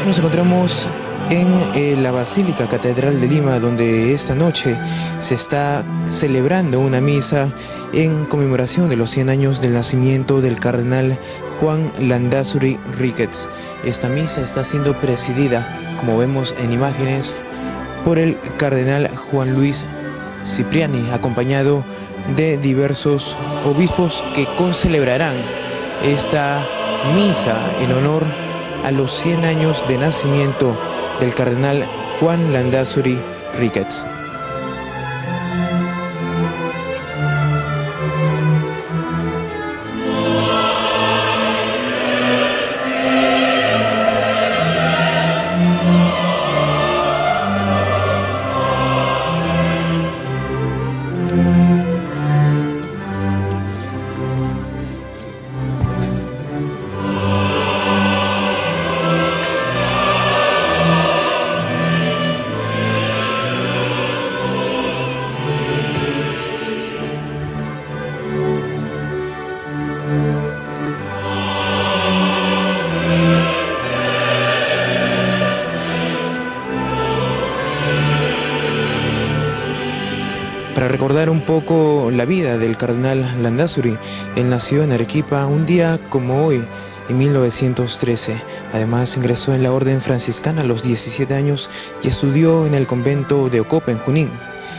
Nos encontramos en la Basílica Catedral de Lima, donde esta noche se está celebrando una misa en conmemoración de los 100 años del nacimiento del cardenal Juan Landázuri Ricketts. Esta misa está siendo presidida, como vemos en imágenes, por el cardenal Juan Luis Cipriani, acompañado de diversos obispos que concelebrarán esta misa en honor a los 100 años de nacimiento del cardenal Juan Landázuri Ricketts. Para recordar un poco la vida del cardenal Landázuri, él nació en Arequipa un día como hoy, en 1913. Además ingresó en la orden franciscana a los 17 años y estudió en el convento de Ocopa, en Junín.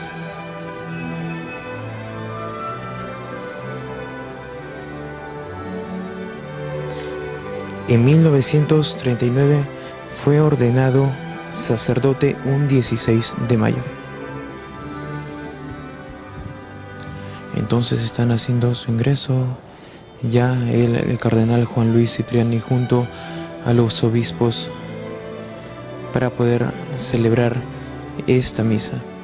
En 1939 fue ordenado sacerdote un 16 de mayo. Entonces están haciendo su ingreso ya el cardenal Juan Luis Cipriani junto a los obispos para poder celebrar esta misa.